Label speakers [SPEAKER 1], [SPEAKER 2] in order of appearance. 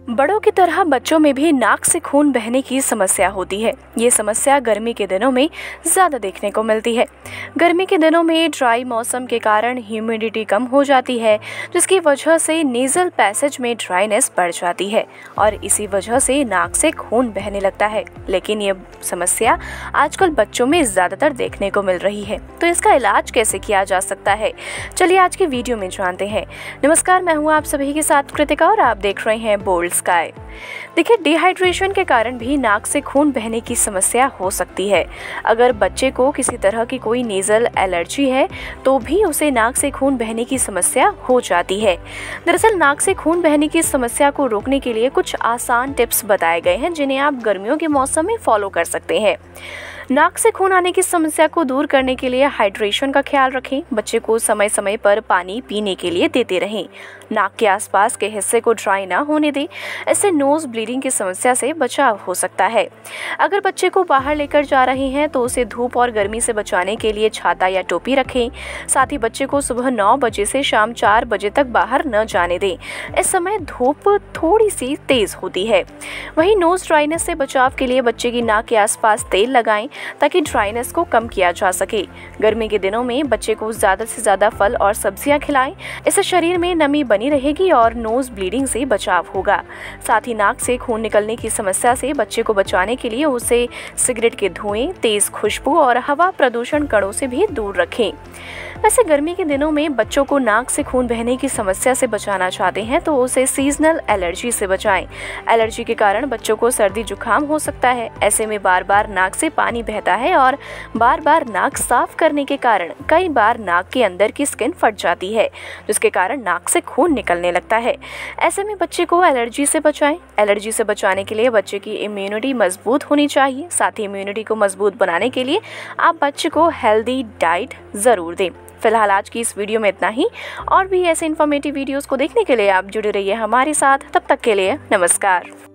[SPEAKER 1] बड़ों की तरह बच्चों में भी नाक से खून बहने की समस्या होती है। ये समस्या गर्मी के दिनों में ज़्यादा देखने को मिलती है। गर्मी के दिनों में ड्राई मौसम के कारण ह्यूमिडिटी कम हो जाती है, जिसकी वजह से नेज़ल पैसेज में ड्राइनेस बढ़ जाती है और इसी वजह से नाक से खून बहने लगता है। लेकिन ये समस्या आजकल बच्चों में ज़्यादातर देखने को मिल रही है, तो इसका इलाज कैसे किया जा सकता है, चलिए आज की वीडियो में जानते हैं। नमस्कार, मैं हूँ आप सभी के साथ कृतिका और आप देख रहे हैं बोल्ड स्काई। देखिए, डिहाइड्रेशन के कारण भी नाक से खून बहने की समस्या हो सकती है। अगर बच्चे को किसी तरह की कोई नेज़ल एलर्जी है तो भी उसे नाक से खून बहने की समस्या हो जाती है। दरअसल नाक से खून बहने की समस्या को रोकने के लिए कुछ आसान टिप्स बताए गए हैं, जिन्हें आप गर्मियों के मौसम में फॉलो कर सकते हैं। नाक से खून आने की समस्या को दूर करने के लिए हाइड्रेशन का ख्याल रखें। बच्चे को समय समय पर पानी पीने के लिए देते रहें। नाक के आसपास के हिस्से को ड्राई ना होने दें, इससे नोज ब्लीडिंग की समस्या से बचाव हो सकता है। अगर बच्चे को बाहर लेकर जा रहे हैं तो उसे धूप और गर्मी से बचाने के लिए छाता या टोपी रखें। साथ ही बच्चे को सुबह 9 बजे से शाम 4 बजे तक बाहर न जाने दें। इस समय धूप थोड़ी सी तेज होती है। वहीं नोज ड्राइनेस से बचाव के लिए बच्चे की नाक के आसपास तेल लगाएं ताकि ड्राइनेस को कम किया जा सके। गर्मी के दिनों में बच्चे को ज़्यादा से ज़्यादा फल और सब्जियां खिलाएं। इससे शरीर में नमी बनी रहेगी और नोज ब्लीडिंग से बचाव होगा। साथ ही नाक से खून निकलने की समस्या से बच्चे को बचाने के लिए उसे सिगरेट के धुएं, तेज खुशबू और हवा प्रदूषण कणों से भी दूर रखें। वैसे गर्मी के दिनों में बच्चों को नाक से खून बहने की समस्या से बचाना चाहते हैं तो उसे सीजनल एलर्जी से बचाएं। एलर्जी के कारण बच्चों को सर्दी जुकाम हो सकता है। ऐसे में बार बार नाक से पानी बहता है और बार बार नाक साफ करने के कारण कई बार नाक के अंदर की स्किन फट जाती है, जिसके कारण नाक से खून निकलने लगता है। ऐसे में बच्चे को एलर्जी से बचाएं। एलर्जी से बचाने के लिए बच्चे की इम्यूनिटी मजबूत होनी चाहिए। साथ ही इम्यूनिटी को मजबूत बनाने के लिए आप बच्चे को हेल्दी डाइट ज़रूर दें। फिलहाल आज की इस वीडियो में इतना ही। और भी ऐसे इन्फॉर्मेटिव वीडियोस को देखने के लिए आप जुड़े रहिए हमारे साथ। तब तक के लिए नमस्कार।